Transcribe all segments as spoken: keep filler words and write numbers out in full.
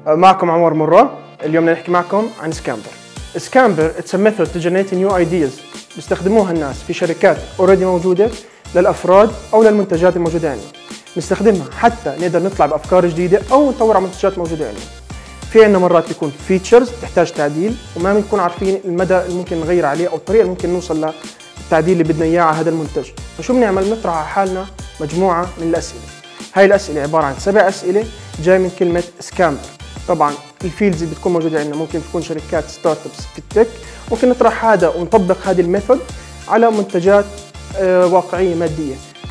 معكم عمر مرة. اليوم بدنا نحكي معكم عن سكامبر. سكامبر it's a method to generate new ideas بيستخدموها الناس في شركات already موجودة للأفراد أو للمنتجات الموجودة عندنا. نستخدمها حتى نقدر نطلع بأفكار جديدة أو نطور على منتجات موجودة عندنا. في عندنا مرات بيكون فيتشرز تحتاج تعديل وما بنكون عارفين المدى اللي ممكن نغير عليه أو الطريقة اللي ممكن نوصل للتعديل اللي بدنا إياه على هذا المنتج. فشو بنعمل؟ نطرح على حالنا مجموعة من الأسئلة. هاي الأسئلة عبارة عن سبع أسئلة جاي من كلمة سكامبر. طبعا الفيلدز اللي بتكون موجودة عندنا ممكن تكون شركات ستارت ابس في التك، ممكن نطرح هذا ونطبق هذه الميثود على منتجات واقعية مادية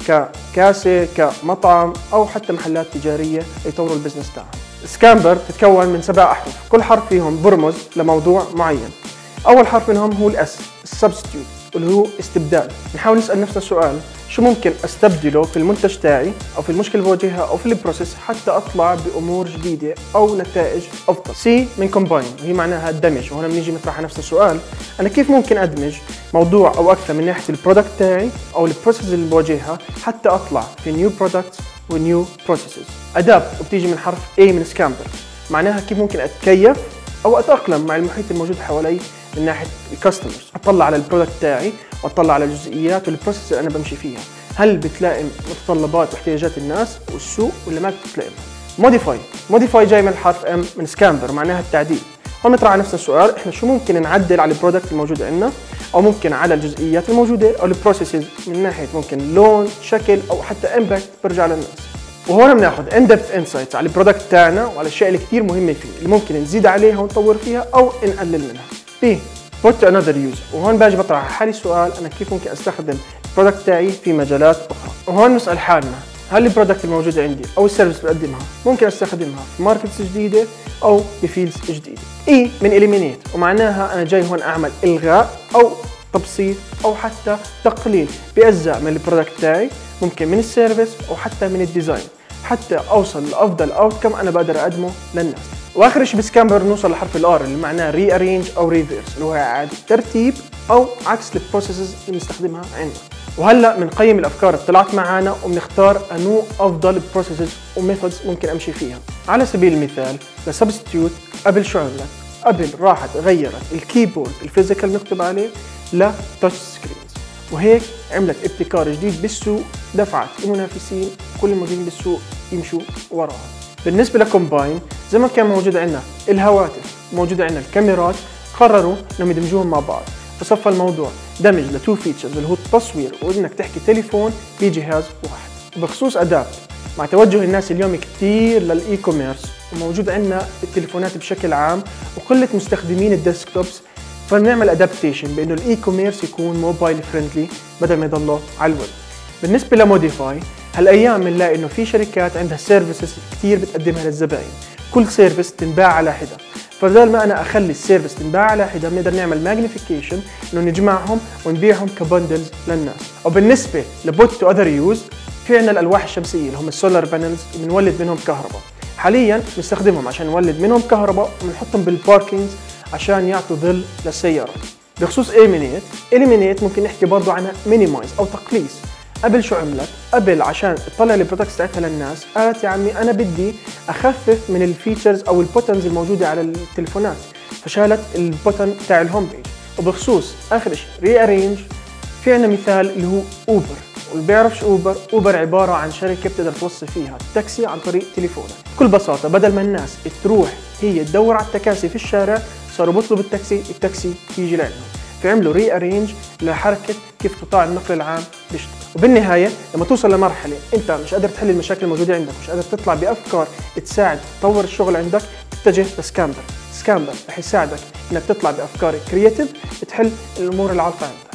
ككاسة كمطعم أو حتى محلات تجارية يطوروا البزنس تاعهم. سكامبر تتكون من سبع أحرف، كل حرف فيهم برمز لموضوع معين. أول حرف منهم هو الأس السبستيوت اللي هو استبدال. نحاول نسأل نفسنا سؤال: شو ممكن استبدله في المنتج تاعي او في المشكله اللي بواجهها او في البروسيس حتى اطلع بامور جديده او نتائج افضل. سي من كومباين وهي معناها الدمج، وهنا بنيجي نطرح على نفسنا السؤال: انا كيف ممكن ادمج موضوع او اكثر من ناحيه البرودكت تاعي او البروسيس اللي بواجهها حتى اطلع في نيو برودكتس ونيو بروسيسز. ادابت وبتيجي من حرف A من سكامبر، معناها كيف ممكن اتكيف او اتاقلم مع المحيط الموجود حوالي من ناحيه الكاستمرز، اطلع على البرودكت تاعي واطلع على الجزئيات والبروسيس اللي انا بمشي فيها، هل بتلائم متطلبات واحتياجات الناس والسوق ولا ما بتلائمها. موديفاي موديفاي جاي من الحرف ام من سكامبر، معناها التعديل. هون نطرح على نفسنا السؤال: احنا شو ممكن نعدل على البرودكت الموجود عندنا او ممكن على الجزئيات الموجوده او البروسيسز من ناحيه ممكن لون، شكل او حتى امباكت برجع للناس. وهون بناخذ ان ديبث انسايتس على البرودكت تاعنا وعلى الاشياء اللي كثير مهمه فيه اللي ممكن نزيد عليها ونطور فيها او نقلل منها. بي put to another use، وهون باجي بطرح على حالي سؤال: انا كيف ممكن استخدم البرودكت تاعي في مجالات اخرى. وهون نسال حالنا: هل البرودكت الموجوده عندي او السيرفيس اللي بقدمها ممكن استخدمها في ماركتس جديده او بفيلدز جديده. اي من eliminate، ومعناها انا جاي هون اعمل الغاء او تبسيط او حتى تقليل باجزاء من البرودكت تاعي، ممكن من السيرفيس او حتى من الديزاين، حتى اوصل لافضل اوتكم انا بقدر اقدمه للناس. واخر شيء بسكامبر نوصل لحرف الار اللي معناه ري ارينج او ريفيرس، اللي هو اعاده ترتيب او عكس البروسيسز اللي بنستخدمها عندنا. وهلا بنقيم الافكار اللي طلعت معنا وبنختار انو افضل بروسيسز وميثودز ممكن امشي فيها. على سبيل المثال لسبستيوت، قبل شو عملت؟ قبل راحت غيرت الكيبورد الفيزيكال نكتب عليه لتاتش سكرينز، وهيك عملت ابتكار جديد بالسوق، دفعت المنافسين كل الموجودين بالسوق يمشوا وراها. بالنسبه لكومباين، زي ما كان موجود عندنا الهواتف موجود عندنا الكاميرات، قرروا انهم يدمجوهم مع بعض، فصفى الموضوع دمج لتو فيتشرز اللي هو التصوير وانك تحكي تليفون بجهاز واحد. وبخصوص ادابت، مع توجه الناس اليوم كثير للاي كوميرس وموجود عندنا التليفونات بشكل عام وقله مستخدمين الديسكتوبس، فبنعمل ادابتيشن بانه الاي كوميرس يكون موبايل فريندلي بدل ما يضله على الويب. بالنسبه لموديفاي، هالايام بنلاقي انه في شركات عندها سيرفيسز كثير بتقدمها للزبائن، كل سيرفيس تنباع على حده، فبدل ما انا اخلي السيرفيس تنباع على حده بنقدر نعمل ماجنيفيكيشن انه نجمعهم ونبيعهم كبندلز للناس. وبالنسبه لبوت تو اذر يوز، في عندنا الالواح الشمسيه اللي هم السولار بانلز اللي بنولد منهم كهرباء. حاليا بنستخدمهم عشان نولد منهم كهرباء وبنحطهم بالباركينجز عشان يعطوا ظل للسيارات. بخصوص eliminate، eliminate ممكن نحكي برضه عنها minimize او تقليص. قبل شو عملت؟ قبل عشان تطلع البرودكتس تاعتها للناس، قالت يا عمي انا بدي اخفف من الفيتشرز او البوتنز الموجوده على التليفونات، فشالت البوتن تاع الهوم بيج. وبخصوص اخر شيء ري ارينج، في عندنا مثال اللي هو اوبر، واللي بيعرفش اوبر، اوبر عباره عن شركه بتقدر توصل فيها التاكسي عن طريق تليفونك. بكل بساطه بدل ما الناس تروح هي تدور على التكاسي في الشارع، صاروا بيطلبوا التاكسي، التاكسي يجي لعندهم، فعملوا ري ارينج لحركه كيف قطاع النقل العام بيشتغل. وبالنهايه لما توصل لمرحله انت مش قادر تحل المشاكل الموجوده عندك، مش قادر تطلع بافكار تساعد تطور الشغل عندك، تتجه لسكامبر. سكامبر رح يساعدك انك تطلع بافكار كرياتيف تحل الامور العالقه عندك.